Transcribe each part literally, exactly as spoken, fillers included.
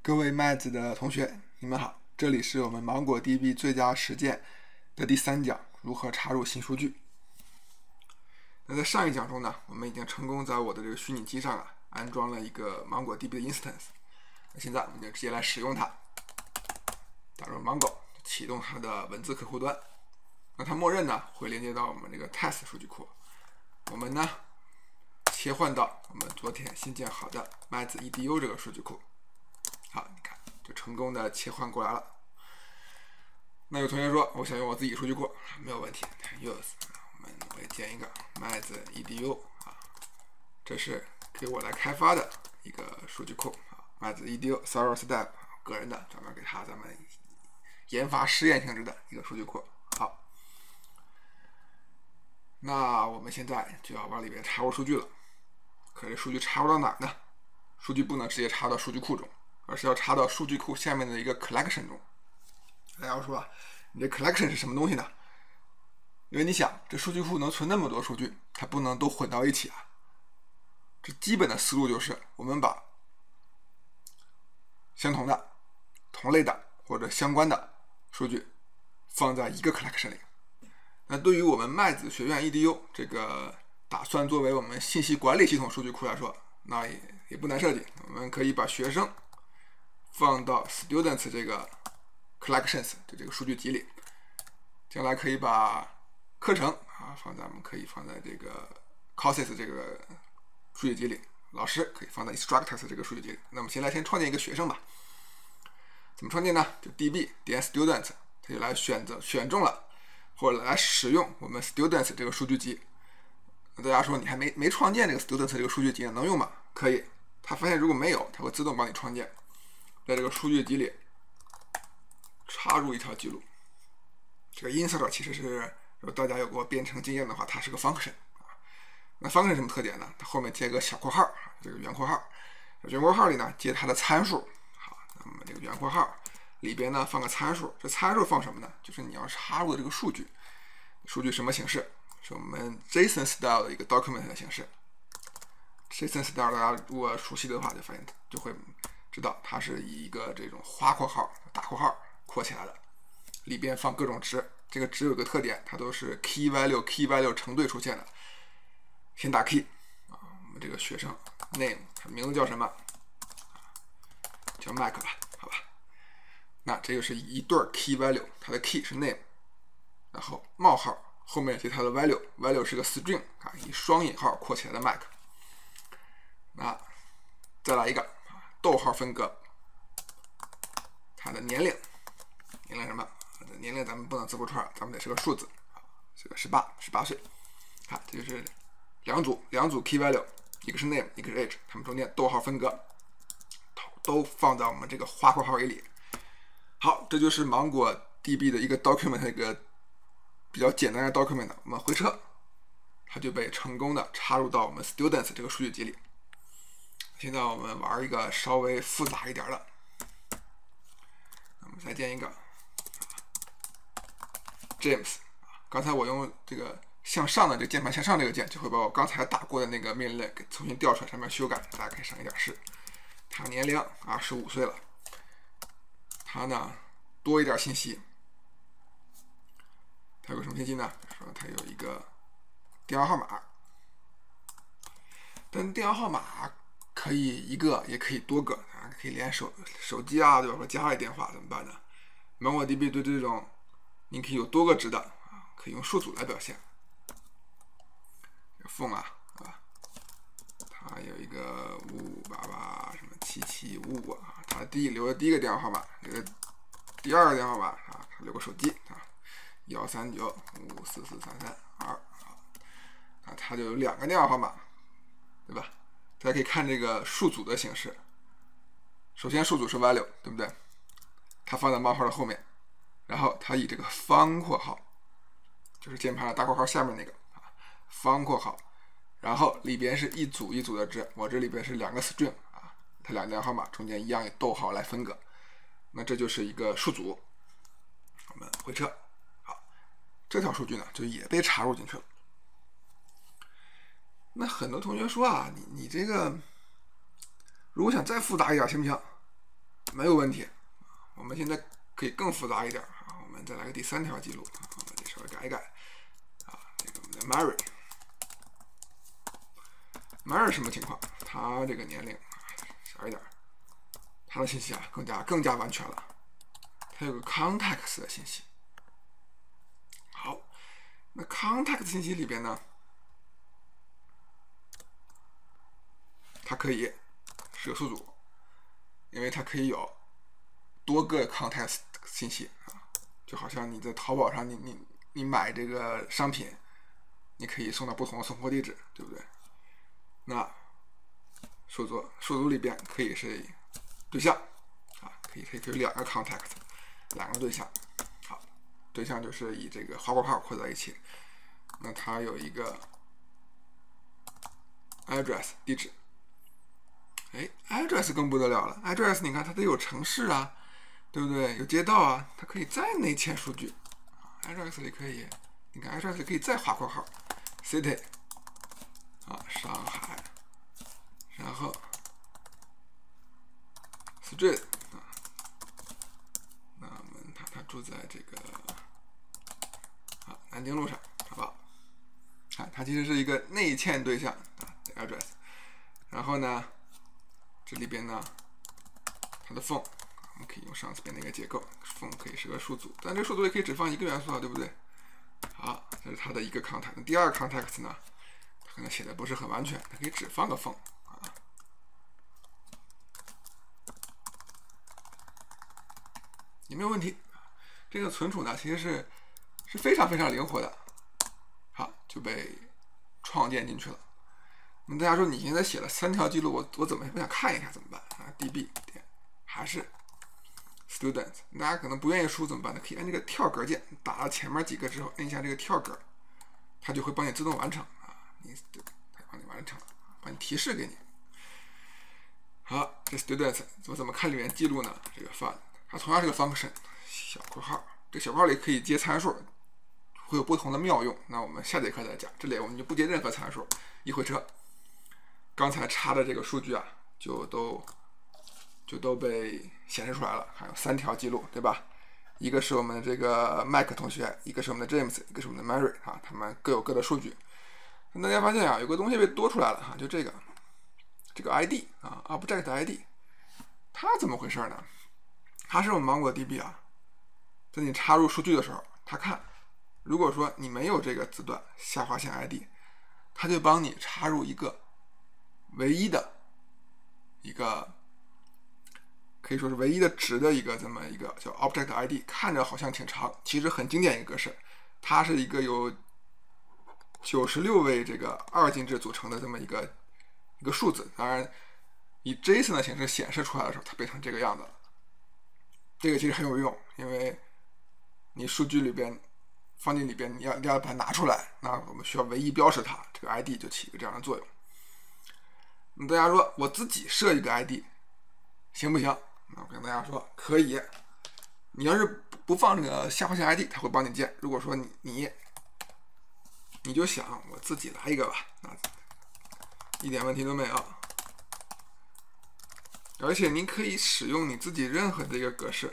各位麦子的同学，你们好，这里是我们芒果 D B 最佳实践的第三讲，如何插入新数据。那在上一讲中呢，我们已经成功在我的这个虚拟机上啊安装了一个芒果 D B 的 instance。那现在我们就直接来使用它，打入 Mongo， 启动它的文字客户端。那它默认呢会连接到我们这个 test 数据库。我们呢切换到我们昨天新建好的麦子 E D U 这个数据库。好，你看就成功的切换过来了。那有同学说我想用我自己数据库，没有问题 ，use 我们会建一个麦子 E D U 啊，这是给我来开发的一个数据库啊，麦子 E D U Sorrow Step 个人的，专门给他咱们研发实验性质的一个数据库。好，那我们现在就要往里面插入数据了。可是数据插入到哪儿呢？数据不能直接插到数据库中，而是要插到数据库下面的一个 collection 中。大家说，你这 collection 是什么东西呢？因为你想，这数据库能存那么多数据，它不能都混到一起啊。这基本的思路就是，我们把相同的、同类的或者相关的数据放在一个 collection 里。那对于我们麦子学院 E D U 这个打算作为我们信息管理系统数据库来说，那也也不难设计，我们可以把学生放到 students 这个 collections 的这个数据集里，将来可以把课程啊放在我们可以放在这个 courses 这个数据集里，老师可以放在 instructors 这个数据集里。那么先来先创建一个学生吧。怎么创建呢？就 db 点 students， 它就来选择选中了或者来使用我们 students 这个数据集。大家说你还没没创建这个 students 这个数据集能用吗？可以。它发现如果没有，它会自动帮你创建，在这个数据集里插入一条记录。这个 insert 其实是，如果大家有过编程经验的话，它是个 function 啊。那 function 什么特点呢？它后面接个小括号，这个圆括号，圆括号里呢接它的参数。好，那么这个圆括号里边呢放个参数，这参数放什么呢？就是你要插入的这个数据，数据什么形式？是我们 JSON style 的一个 document 的形式。JSON style 大家如果熟悉的话，就发现就会知道它是以一个这种花括号、大括号括起来的，里边放各种值。这个值有个特点，它都是 key value key value 成对出现的。先打 key 啊，我们这个学生 name 他名字叫什么？叫 Mike 吧，好吧。那这就是一对 key value， 它的 key 是 name， 然后冒号。后面是它的 value， value 是个 string 啊，以双引号括起来的 Mac。那再来一个逗号分割，它的年龄，年龄什么？年龄咱们不能字符串，咱们得是个数字啊，这个十八，十八岁。啊，这就是两组两组 key value， 一个是 name， 一个是 age， 它们中间逗号分割，都放在我们这个花括号里。好，这就是芒果 D B 的一个 document 一个比较简单的 document， 我们回撤，它就被成功的插入到我们 students 这个数据集里。现在我们玩一个稍微复杂一点的，我们再建一个 James。刚才我用这个向上的这个键盘向上这个键，就会把我刚才打过的那个命令给重新调出来，上面修改，大家可以省一点事。他年龄二十五岁了，他呢多一点信息。它有什么信息呢？说它有一个电话号码，但电话号码可以一个，也可以多个啊，可以连手手机啊，对吧？或家里电话怎么办呢？芒果 D B 对这种你可以有多个值的啊，可以用数组来表现。phone 啊，啊，它有一个五五八八什么七七五五啊，它第一留的第一个电话号码，留的第二个电话号码啊，它留个手机啊。幺三九五四四三三二啊，它就有两个电话号码，对吧？大家可以看这个数组的形式。首先数组是 value， 对不对？它放在冒号的后面，然后它以这个方括号，就是键盘的大括号下面那个啊，方括号，然后里边是一组一组的值，我这里边是两个 string 啊，它两个电话号码中间一样以逗号来分隔，那这就是一个数组。我们回撤。这条数据呢，就也被插入进去了。那很多同学说啊，你你这个如果想再复杂一点，行不行？ 没有问题。我们现在可以更复杂一点啊，我们再来个第三条记录，我们得稍微改一改啊。这个我们的 Mary，Mary 什么情况？他这个年龄小一点，他的信息啊更加更加完全了，他有个 context 的信息。好，那 context 信息里边呢，它可以是个数组，因为它可以有多个 context 信息啊，就好像你在淘宝上你，你你你买这个商品，你可以送到不同的送货地址，对不对？那数组数组里边可以是对象啊，可以可以可以两个 context， 两个对象。好，对象就是以这个花括号括在一起，那它有一个 address 地址。哎 ，address 更不得了了 ，address 你看它得有城市啊，对不对？有街道啊，它可以再内嵌数据。address 里可以，你看 address 里可以再划括号 ，city 啊，上海，然后 street 啊，那我们他他住在这个啊南京路上，好不好？看它其实是一个内嵌对象啊 ，address， 然后呢？这里边呢，它的 phone， 我们可以用上次边那个结构 ，phone 可以是个数组，但这个数组也可以只放一个元素啊，对不对？好，这是它的一个 context。第二个 context 呢，它可能写的不是很完全，它可以只放个 phone 啊，也没有问题。这个存储呢，其实是是非常非常灵活的，好就被创建进去了。那大家说你现在写了三条记录，我我怎么也不想看一下怎么办啊 ？db 点还是 student， 大家可能不愿意输怎么办呢？可以按这个跳格键，打了前面几个之后，按一下这个跳格，它就会帮你自动完成啊，你它帮你完成了，帮你提示给你。好，这 student 我怎么看里面记录呢？这个 fun 它同样是个 function 小括号，这个小括号里可以接参数，会有不同的妙用。那我们下节课再讲，这里我们就不接任何参数，一回车。刚才插的这个数据啊，就都就都被显示出来了，还有三条记录，对吧？一个是我们的这个麦克同学，一个是我们的 James， 一个是我们的 Mary 啊，他们各有各的数据。大家发现啊，有个东西被多出来了哈，就这个这个 I D 啊 ，Object I D， 它怎么回事呢？它是我们芒果 D B 啊，在你插入数据的时候，它看，如果说你没有这个字段下划线 I D， 它就帮你插入一个唯一的一个可以说是唯一的值的一个这么一个叫 Object I D， 看着好像挺长，其实很经典一个格式，它是一个由九十六位这个二进制组成的这么一个一个数字。当然，以 JSON 的形式显示出来的时候，它变成这个样子了。这个其实很有用，因为你数据里边放进里边，你要你要把它拿出来，那我们需要唯一标识它，这个 I D 就起一个这样的作用。那大家说我自己设一个 I D 行不行？那我跟大家说可以。你要是不放这个下划线 I D， 它会帮你建。如果说你你你就想我自己来一个吧，那一点问题都没有。而且您可以使用你自己任何的一个格式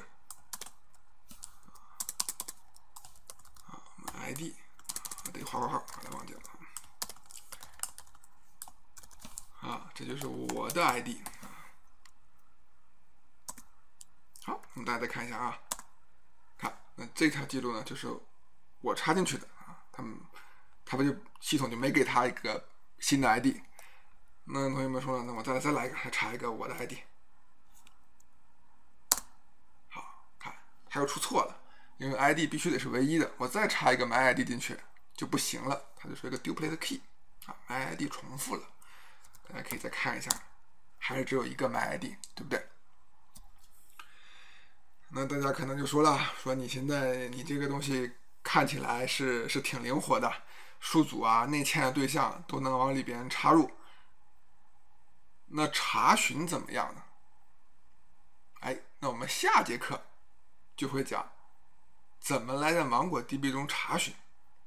啊 ，I D 得画括号，把它忘记了啊，这就是我的 I D。好，我们大家再看一下啊，看那这条记录呢，就是我插进去的啊，他们他不就系统就没给他一个新的 I D。那同学们说了，那我再再来一个，再插一个我的 I D。好，看它又出错了，因为 I D 必须得是唯一的，我再插一个 my I D 进去就不行了，它就是一个 duplicate key 啊 ，my I D 重复了。大家可以再看一下，还是只有一个 my I D， 对不对？那大家可能就说了，说你现在你这个东西看起来是是挺灵活的，数组啊、内嵌的对象都能往里边插入。那查询怎么样呢？哎，那我们下节课就会讲怎么来在芒果 D B 中查询。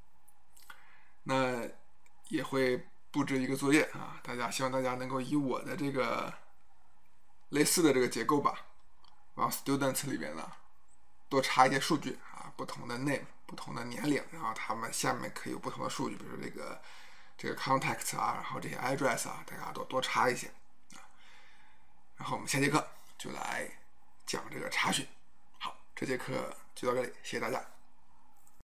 那也会布置一个作业啊，大家希望大家能够以我的这个类似的这个结构吧， 往 students 里边呢多插一些数据啊，不同的 name 不同的年龄，然后他们下面可以有不同的数据，比如说这个这个 contact 啊，然后这些 address 啊，大家多多插一些啊。然后我们下节课就来讲这个查询。好，这节课就到这里，谢谢大家。